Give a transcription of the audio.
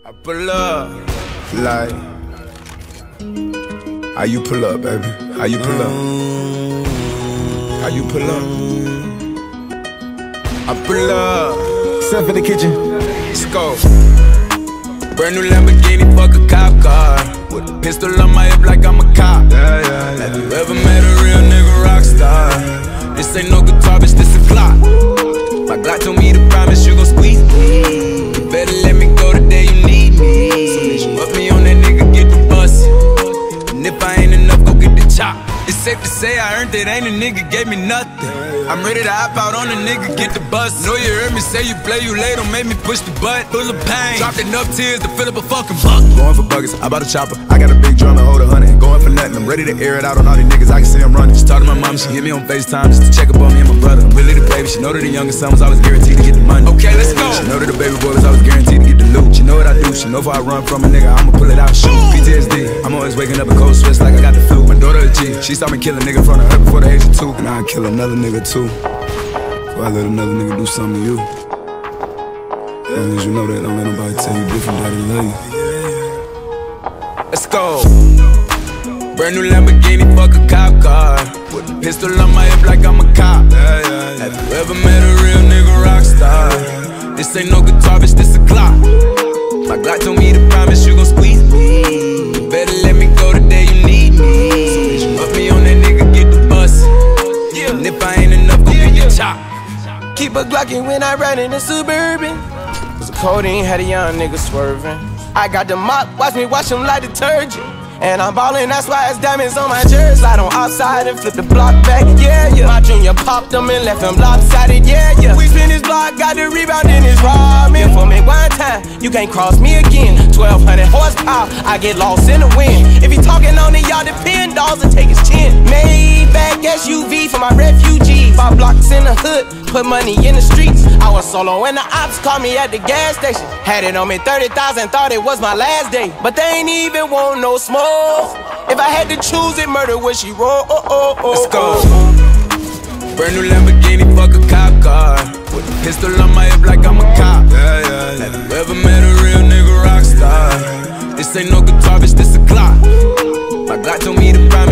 I pull up, like, how you pull up, baby? How you pull up? How you pull up? I pull up. Step in the kitchen. Let's go. Brand new Lamborghini, fuck a cop car. With a pistol on my hip like I'm a cop. Have you ever met a real nigga rock star? This ain't no guitar, bitch, this a Glock. My Glock told me to promise you gon' squeeze me. You better let me go the day you need me. So bitch, put me on that nigga, get the bus. And if I ain't enough, go get the chop. It's safe to say I earned it, ain't a nigga gave me nothing. I'm ready to hop out on a nigga, get the bus. Know you heard me say you play, you late, don't make me push the butt. Full of pain, dropped enough tears to fill up a fucking bucket. Going for buggers, I bought a chopper. I got a big drum to hold 100. Going for nothing, I'm ready to air it out on all these niggas. I can see I'm running. Just talk to my mom, she hit me on FaceTime just to check up on me and my brother. I'm really the baby, she know that the youngest son was always guaranteed to get the money. Okay, let's go. She know that the baby boy was always guaranteed to get the loot. She know what I do, she know if I run from a nigga, I'ma pull it out, shoot. PTSD, I'm always waking up in cold sweats like I got the flu. My daughter a G, she saw me kill a nigga in front of her before the age of 2. And I'd kill another nigga too, before I let another nigga do something to you. As long as you know that, don't let nobody tell you different, daddy love you. Let's go. Brand new Lamborghini, fuck a cop car. With a pistol on my hip like I'm a cop. Have you ever met a real nigga rock star? This ain't no guitar, bitch, this a Glock. My Glock told me to promise you gon' squeeze me. You better let me go the day you need me. So bitch, put me on that nigga, get the bus. And if I ain't enough, go get your chop. Keep a Glockin' when I ride in the Suburban. Cause the codeine had a young nigga swerving. I got the mop, watch me wash him like detergent. And I'm ballin', that's why it's diamonds on my jersey. Slide on outside and flip the block back, yeah, yeah. My junior popped him and left him lopsided, yeah, yeah. We spin his block, got the rebound in his ramen. For me one time, you can't cross me again. 1200 horsepower, I get lost in the wind. If he talking on it, y'all depend, dolls and take his chin. Maybach SUV for my refugees. 5 blocks in the hood, put money in the streets. I was solo and the ops called me at the gas station. Had it on me 30,000, thought it was my last day. But they ain't even want no smoke. If I had to choose it, murder would she roll? Let's go. Brand new Lamborghini, fuck a cop car. With a pistol on my hip like I'm a cop. Have you ever met a real nigga rock star? This ain't no guitar, bitch, this a Glock. My Glock told me to promise